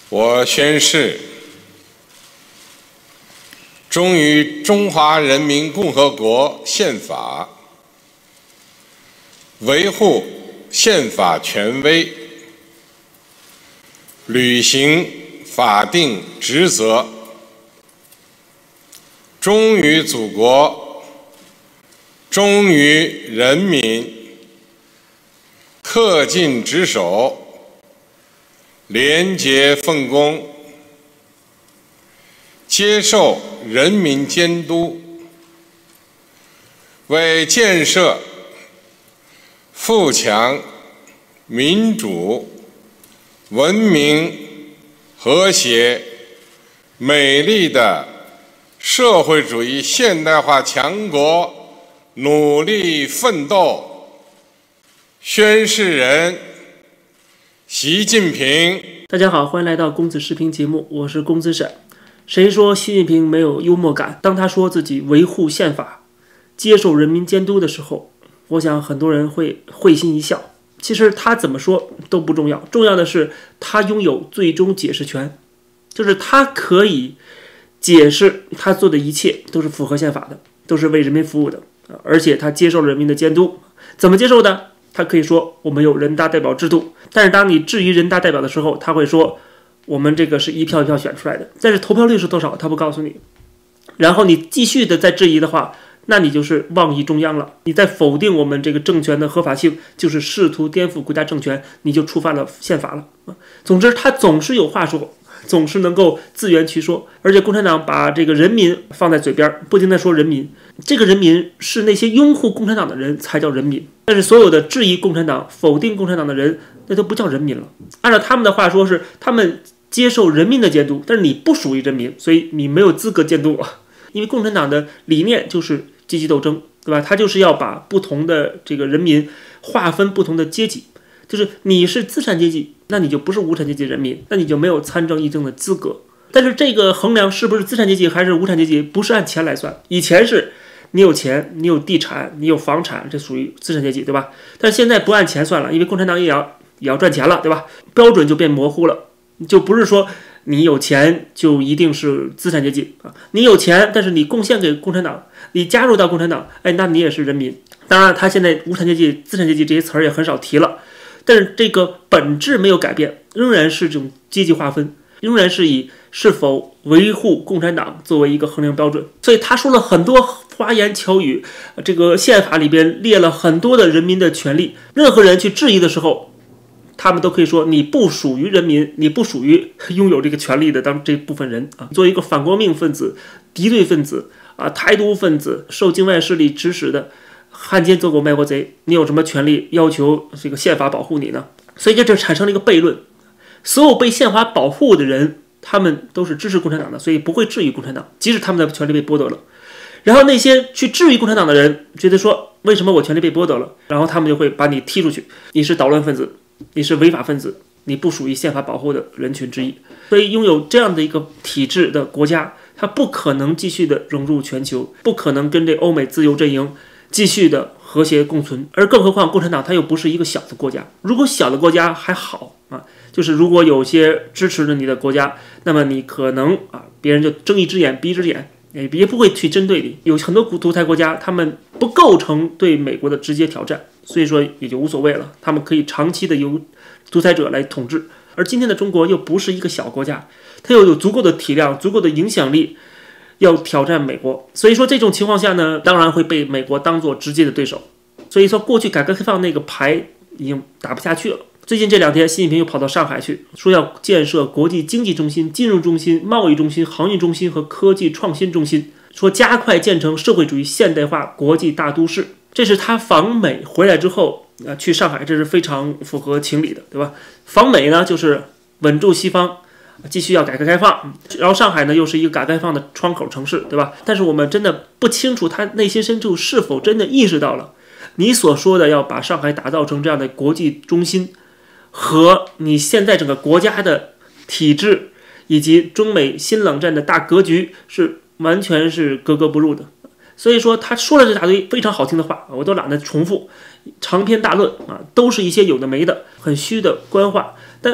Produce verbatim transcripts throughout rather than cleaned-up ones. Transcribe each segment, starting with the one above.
我宣誓，忠于中华人民共和国宪法，维护宪法权威，履行法定职责，忠于祖国，忠于人民，恪尽职守，廉洁奉公，接受人民监督，为建设富强、民主、文明、和谐、美丽的社会主义现代化强国努力奋斗。宣誓人习近平。 大家好，欢迎来到公子视频节目，我是公子沈。谁说习近平没有幽默感？当他说自己维护宪法、接受人民监督的时候，我想很多人会会心一笑。其实他怎么说都不重要，重要的是他拥有最终解释权，就是他可以解释他做的一切都是符合宪法的，都是为人民服务的，而且他接受了人民的监督。怎么接受的？他可以说我们有人大代表制度，但是当你质疑人大代表的时候，他会说我们这个是一票一票选出来的，但是投票率是多少他不告诉你。然后你继续的再质疑的话，那你就是妄议中央了，你在否定我们这个政权的合法性，就是试图颠覆国家政权，你就触犯了宪法了。总之他总是有话说，总是能够自圆其说，而且共产党把这个人民放在嘴边，不停地说人民，这个人民是那些拥护共产党的人才叫人民，但是所有的质疑共产党、否定共产党的人，那都不叫人民了。按照他们的话说是他们接受人民的监督，但是你不属于人民，所以你没有资格监督我。因为共产党的理念就是阶级斗争，对吧？他就是要把不同的这个人民划分不同的阶级，就是你是资产阶级，那你就不是无产阶级人民，那你就没有参政议政的资格。但是这个衡量是不是资产阶级还是无产阶级，不是按钱来算。以前是你有钱，你有地产，你有房产，这属于资产阶级，对吧？但是现在不按钱算了，因为共产党也要也要赚钱了，对吧？标准就变模糊了，就不是说你有钱就一定是资产阶级啊，你有钱，但是你贡献给共产党，你加入到共产党，哎，那你也是人民。当然，他现在无产阶级、资产阶级这些词儿也很少提了，但是这个本质没有改变，仍然是这种阶级划分，仍然是以是否维护共产党作为一个衡量标准。所以他说了很多花言巧语，这个宪法里边列了很多的人民的权利，任何人去质疑的时候，他们都可以说你不属于人民，你不属于拥有这个权利的当这部分人啊。作为一个反革命分子、敌对分子啊、台独分子、受境外势力指使的汉奸走狗卖国贼，你有什么权利要求这个宪法保护你呢？所以这就产生了一个悖论：所有被宪法保护的人，他们都是支持共产党的，所以不会质疑共产党，即使他们的权利被剥夺了。然后那些去质疑共产党的人，觉得说为什么我权利被剥夺了？然后他们就会把你踢出去，你是捣乱分子，你是违法分子，你不属于宪法保护的人群之一。所以拥有这样的一个体制的国家，它不可能继续的融入全球，不可能跟这欧美自由阵营继续的和谐共存。而更何况共产党它又不是一个小的国家，如果小的国家还好啊，就是如果有些支持着你的国家，那么你可能啊，别人就睁一只眼闭一只眼，也不会去针对你。有很多独裁国家，他们不构成对美国的直接挑战，所以说也就无所谓了，他们可以长期的由独裁者来统治。而今天的中国又不是一个小国家，它又有足够的体量、足够的影响力要挑战美国，所以说这种情况下呢，当然会被美国当作直接的对手。所以说过去改革开放那个牌已经打不下去了。最近这两天，习近平又跑到上海去，说要建设国际经济中心、金融中心、贸易中心、航运中心和科技创新中心，说加快建成社会主义现代化国际大都市。这是他访美回来之后啊，去上海，这是非常符合情理的，对吧？访美呢，就是稳住西方，继续要改革开放，然后上海呢又是一个改革开放的窗口城市，对吧？但是我们真的不清楚他内心深处是否真的意识到了你所说的要把上海打造成这样的国际中心，和你现在整个国家的体制以及中美新冷战的大格局是完全是格格不入的。所以说他说了这大堆非常好听的话，我都懒得重复，长篇大论啊，都是一些有的没的很虚的官话，但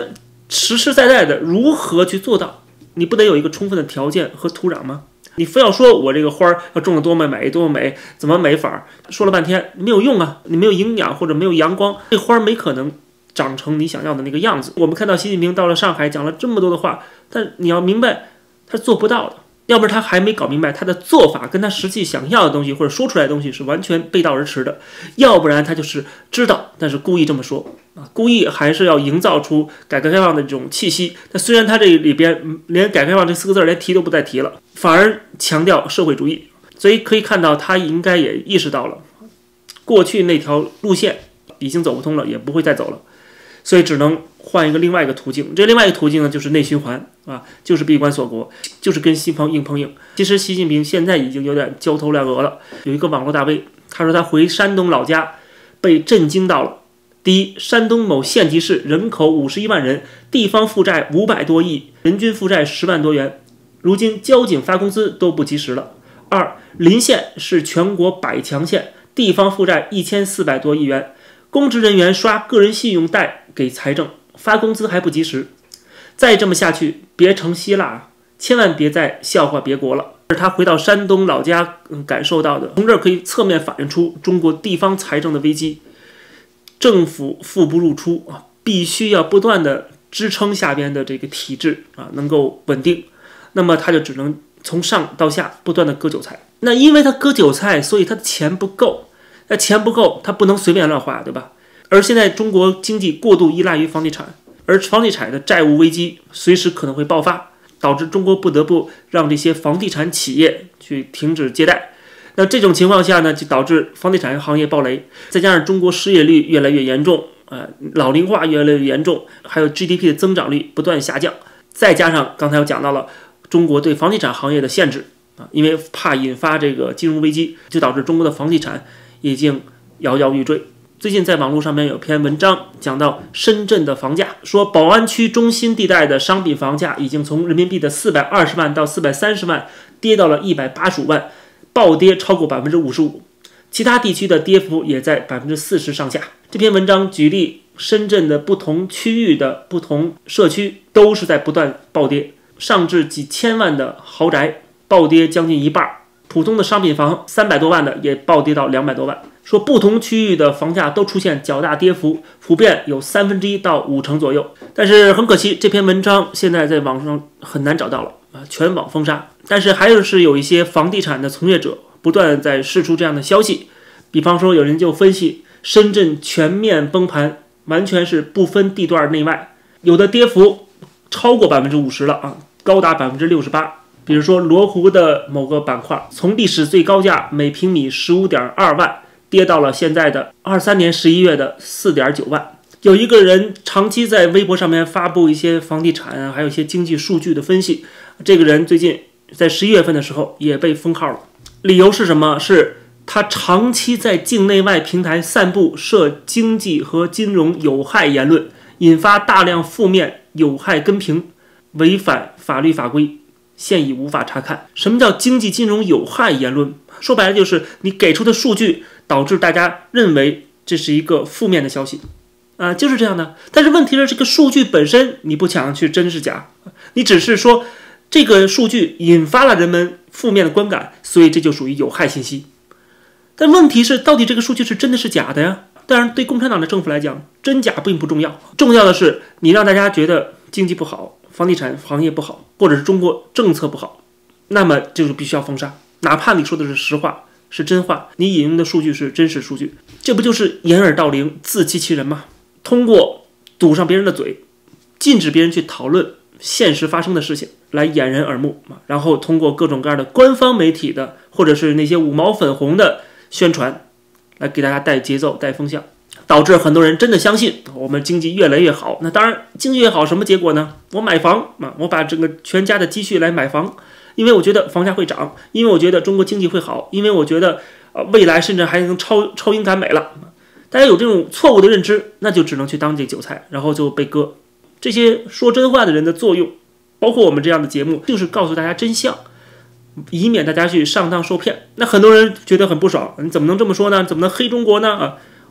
实实在在的如何去做到？你不得有一个充分的条件和土壤吗？你非要说我这个花要种得多么美多么美，怎么美法？说了半天没有用啊！你没有营养或者没有阳光，这花没可能长成你想要的那个样子。我们看到习近平到了上海讲了这么多的话，但你要明白他做不到的，要不然他还没搞明白他的做法跟他实际想要的东西或者说出来的东西是完全背道而驰的，要不然他就是知道但是故意这么说啊，故意还是要营造出改革开放的这种气息。但虽然他这里边连改革开放这四个字连提都不再提了，反而强调社会主义，所以可以看到他应该也意识到了过去那条路线已经走不通了，也不会再走了，所以只能换一个另外一个途径。这另外一个途径呢，就是内循环啊，就是闭关锁国，就是跟西方硬碰硬。其实习近平现在已经有点焦头烂额了。有一个网络大 V， 他说他回山东老家被震惊到了。第一，山东某县级市人口五十一万人，地方负债五百多亿，人均负债十万多元，如今交警发工资都不及时了。二，临县是全国百强县，地方负债一千四百多亿元，公职人员刷个人信用贷给财政，发工资还不及时。再这么下去，别成希腊，千万别再笑话别国了。而他回到山东老家，嗯，感受到的，从这儿可以侧面反映出中国地方财政的危机。政府富不入出啊，必须要不断的支撑下边的这个体制啊，能够稳定。那么他就只能从上到下不断的割韭菜。那因为他割韭菜，所以他的钱不够。那钱不够，他不能随便乱花，对吧？而现在中国经济过度依赖于房地产，而房地产的债务危机随时可能会爆发，导致中国不得不让这些房地产企业去停止借贷。那这种情况下呢，就导致房地产行业暴雷，再加上中国失业率越来越严重，呃，老龄化越来越严重，还有 G D P 的增长率不断下降，再加上刚才我讲到了中国对房地产行业的限制啊，因为怕引发这个金融危机，就导致中国的房地产已经摇摇欲坠。最近在网络上面有篇文章讲到深圳的房价，说宝安区中心地带的商品房价已经从人民币的四百二十万到四百三十万跌到了一百八十五万，暴跌超过 百分之五十五， 其他地区的跌幅也在 百分之四十 上下。这篇文章举例深圳的不同区域的不同社区都是在不断暴跌，上至几千万的豪宅暴跌将近一半，普通的商品房三百多万的也暴跌到两百多万。说不同区域的房价都出现较大跌幅，普遍有三分之一到五成左右。但是很可惜，这篇文章现在在网上很难找到了啊，全网封杀。但是还是有一些房地产的从业者不断在释出这样的消息，比方说有人就分析深圳全面崩盘，完全是不分地段内外，有的跌幅超过 百分之五十 了啊，高达 百分之六十八。比如说罗湖的某个板块，从历史最高价每平米 十五点二万跌到了现在的二三年十一月的 四点九万。有一个人长期在微博上面发布一些房地产啊，还有一些经济数据的分析，这个人最近在十一月份的时候也被封号了。理由是什么？是他长期在境内外平台散布涉经济和金融有害言论，引发大量负面有害跟评，违反法律法规，现已无法查看。什么叫经济金融有害言论？说白了就是你给出的数据导致大家认为这是一个负面的消息啊，就是这样的。但是问题是这个数据本身你不想去真是假，你只是说这个数据引发了人们负面的观感，所以这就属于有害信息。但问题是到底这个数据是真的是假的呀？当然对共产党的政府来讲，真假并不重要，重要的是你让大家觉得经济不好，房地产行业不好，或者是中国政策不好，那么就是必须要封杀，哪怕你说的是实话是真话，你引用的数据是真实数据，这不就是掩耳盗铃自欺欺人吗？通过堵上别人的嘴，禁止别人去讨论现实发生的事情来掩人耳目，然后通过各种各样的官方媒体的或者是那些五毛粉红的宣传来给大家带节奏带风向，导致很多人真的相信我们经济越来越好。那当然经济越好什么结果呢？我买房，我把整个全家的积蓄来买房，因为我觉得房价会涨，因为我觉得中国经济会好，因为我觉得呃未来甚至还能超超英赶美了。大家有这种错误的认知，那就只能去当这韭菜，然后就被割。这些说真话的人的作用，包括我们这样的节目，就是告诉大家真相，以免大家去上当受骗。那很多人觉得很不爽，你怎么能这么说呢？怎么能黑中国呢？啊，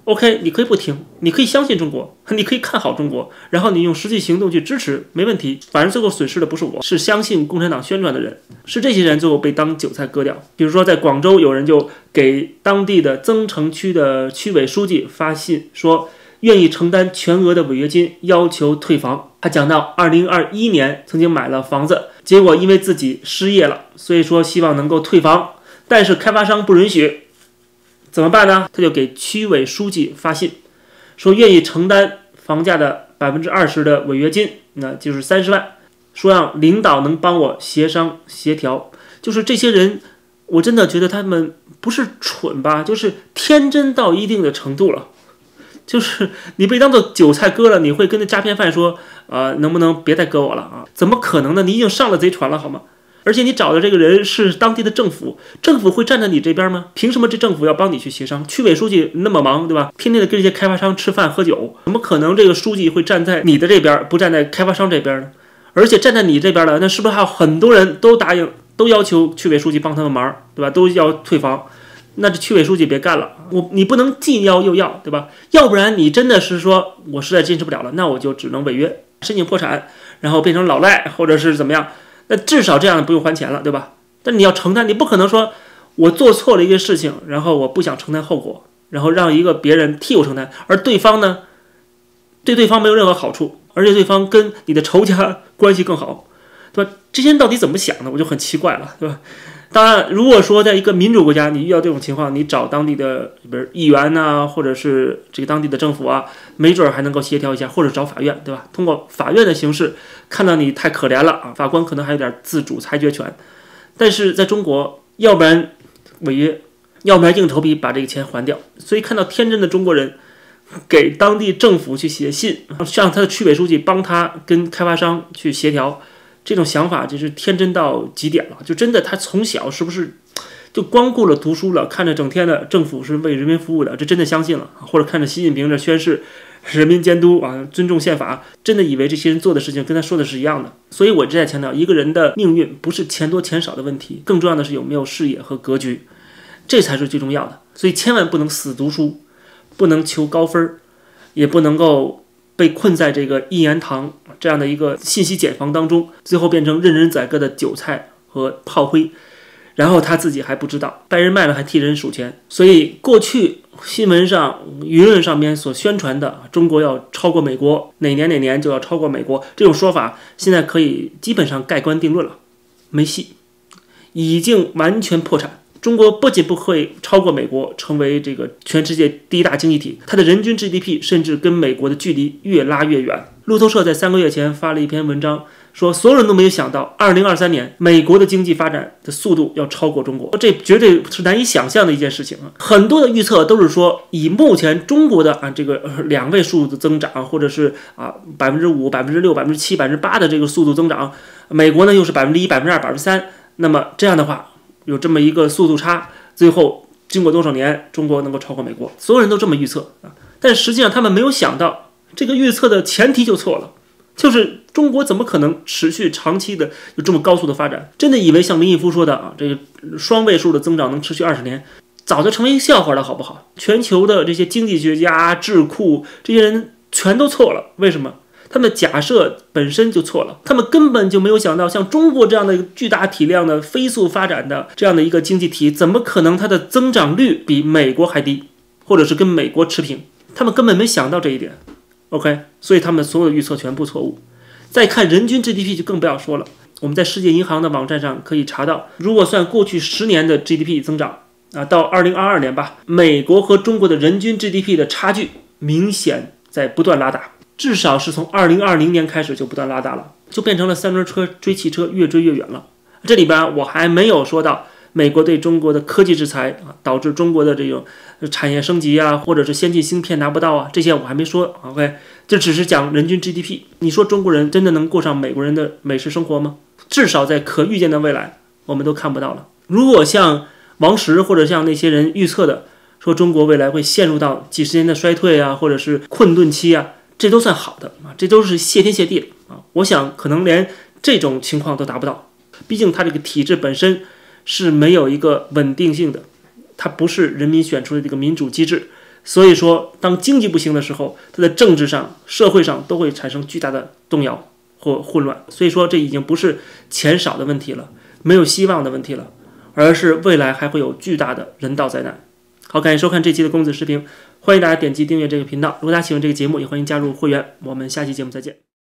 OK， 你可以不听，你可以相信中国，你可以看好中国，然后你用实际行动去支持，没问题。反正最后损失的不是我，是相信共产党宣传的人，是这些人最后被当韭菜割掉。比如说在广州，有人就给当地的增城区的区委书记发信说，愿意承担全额的违约金，要求退房。他讲到二零二一年曾经买了房子，结果因为自己失业了，所以说希望能够退房，但是开发商不允许。怎么办呢？他就给区委书记发信，说愿意承担房价的百分之二十的违约金，那就是三十万，说让领导能帮我协商协调。就是这些人，我真的觉得他们不是蠢吧，就是天真到一定的程度了。就是你被当做韭菜割了，你会跟那诈骗犯说，呃，能不能别再割我了啊？怎么可能呢？你已经上了贼船了，好吗？而且你找的这个人是当地的政府，政府会站在你这边吗？凭什么这政府要帮你去协商？区委书记那么忙，对吧？天天的跟这些开发商吃饭喝酒，怎么可能这个书记会站在你的这边，不站在开发商这边呢？而且站在你这边的，那是不是还有很多人都答应，都要求区委书记帮他们忙，对吧？都要退房，那这区委书记别干了，我你不能既要又要，对吧？要不然你真的是说我实在坚持不了了，那我就只能违约，申请破产，然后变成老赖，或者是怎么样？那至少这样不用还钱了，对吧？但你要承担，你不可能说我做错了一个事情，然后我不想承担后果，然后让一个别人替我承担，而对方呢，对对方没有任何好处，而且对方跟你的仇家关系更好，对吧？这些人到底怎么想的，我就很奇怪了，对吧？当然，如果说在一个民主国家，你遇到这种情况，你找当地的比如议员呐、啊，或者是这个当地的政府啊，没准还能够协调一下，或者找法院，对吧？通过法院的形式，看到你太可怜了啊，法官可能还有点自主裁决权。但是在中国，要不然违约，要不然硬头皮把这个钱还掉。所以看到天真的中国人给当地政府去写信，让他的区委书记帮他跟开发商去协调。这种想法就是天真到极点了，就真的他从小是不是就光顾了读书了，看着整天的政府是为人民服务的，这真的相信了，或者看着习近平这宣誓人民监督啊，尊重宪法，真的以为这些人做的事情跟他说的是一样的。所以我一直在强调，一个人的命运不是钱多钱少的问题，更重要的是有没有视野和格局，这才是最重要的。所以千万不能死读书，不能求高分，也不能够被困在这个一言堂这样的一个信息茧房当中，最后变成任人宰割的韭菜和炮灰，然后他自己还不知道，被人卖了还替人数钱。所以过去新闻上舆论上面所宣传的中国要超过美国，哪年哪年就要超过美国，这种说法现在可以基本上盖棺定论了，没戏，已经完全破产。中国不仅不会超过美国，成为这个全世界第一大经济体，它的人均 G D P 甚至跟美国的距离越拉越远。路透社在三个月前发了一篇文章，说所有人都没有想到，二零二三年美国的经济发展的速度要超过中国，这绝对是难以想象的一件事情啊！很多的预测都是说，以目前中国的啊这个两位数的增长，或者是啊百分之五、百分之六、百分之七、百分之八的这个速度增长，美国呢又是百分之一、百分之二、百分之三，那么这样的话。有这么一个速度差，最后经过多少年，中国能够超过美国，所有人都这么预测啊。但实际上他们没有想到，这个预测的前提就错了，就是中国怎么可能持续长期的有这么高速的发展？真的以为像林毅夫说的啊，这个双位数的增长能持续二十年，早就成为一个笑话了，好不好？全球的这些经济学家、智库这些人全都错了，为什么？他们的假设本身就错了，他们根本就没有想到，像中国这样的一个巨大体量的飞速发展的这样的一个经济体，怎么可能它的增长率比美国还低，或者是跟美国持平？他们根本没想到这一点。OK， 所以他们所有的预测全部错误。再看人均 G D P 就更不要说了，我们在世界银行的网站上可以查到，如果算过去十年的 G D P 增长啊，到二零二二年吧，美国和中国的人均 G D P 的差距明显在不断拉大。至少是从二零二零年开始就不断拉大了，就变成了三轮车追汽车，越追越远了。这里边我还没有说到美国对中国的科技制裁啊，导致中国的这种产业升级啊，或者是先进芯片拿不到啊，这些我还没说。OK， 这只是讲人均 G D P。你说中国人真的能过上美国人的美式生活吗？至少在可预见的未来，我们都看不到了。如果像王石或者像那些人预测的，说中国未来会陷入到几十年的衰退啊，或者是困顿期啊。这都算好的啊，这都是谢天谢地啊！我想可能连这种情况都达不到，毕竟它这个体制本身是没有一个稳定性的，它不是人民选出的这个民主机制， 所以说，当经济不行的时候，它的政治上、社会上都会产生巨大的动摇或混乱。所以说，这已经不是钱少的问题了，没有希望的问题了，而是未来还会有巨大的人道灾难。好，感谢收看这期的公子视频，欢迎大家点击订阅这个频道。如果大家喜欢这个节目，也欢迎加入会员。我们下期节目再见。